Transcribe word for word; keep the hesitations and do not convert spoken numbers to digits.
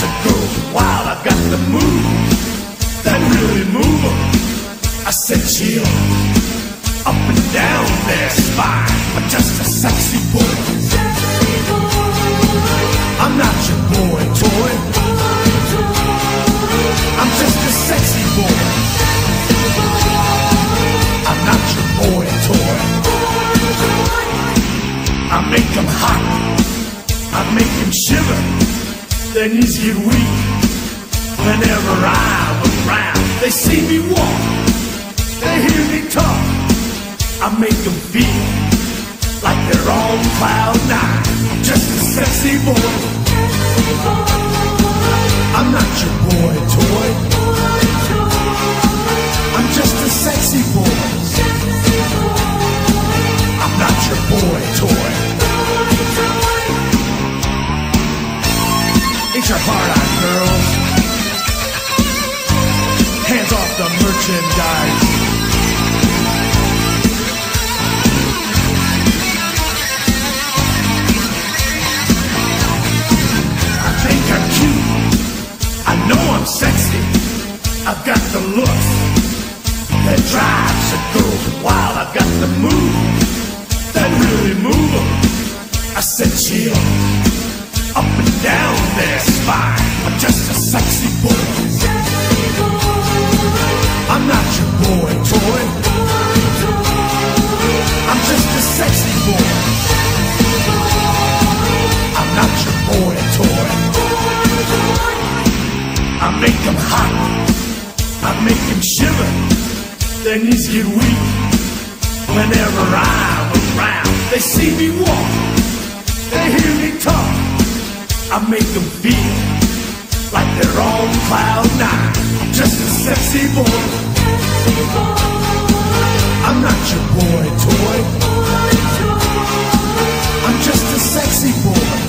the girls wild. I've got the moves that really move them. I said chill up and down their spine. I'm just a sexy boy. I'm not your boy toy. I'm just a sexy boy. I'm not your boy toy. I make them hot, I make them shiver. Their knees get weak whenever I'm around. They see me walk, they hear me talk. I make them feel like they're on cloud nine. I'm just a sexy boy. I'm not your boy toy. I'm just a sexy boy. I'm not your boy toy. Ain't your heart out, girls? Hands off the merchandise. I think I'm cute. I know I'm sexy. I've got the looks that drives the girls wild. I've got the moves that really move them. I said chill up and down their spine. I'm just a sexy boy. I'm not your boy toy. I'm just a sexy boy. I'm not your boy toy. I make them hot, I make them shiver. Their knees get weak whenever I'm around. They see me walk, they hear me talk. I make them feel like they're on cloud nine. I'm just a sexy boy. I'm not your boy toy. I'm just a sexy boy.